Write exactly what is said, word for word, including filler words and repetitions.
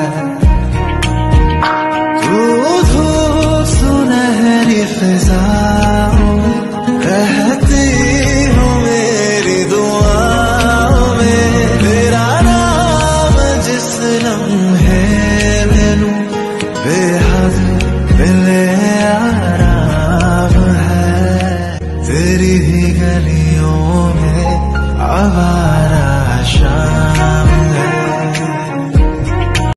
तू धूप सुनहरी फिजाओं में रहती हूँ मेरी दुआओं में, तेरा नाम जिस लम्हे में लूं बेहद मिले आराम है, तेरी ही गलियों में आवाज़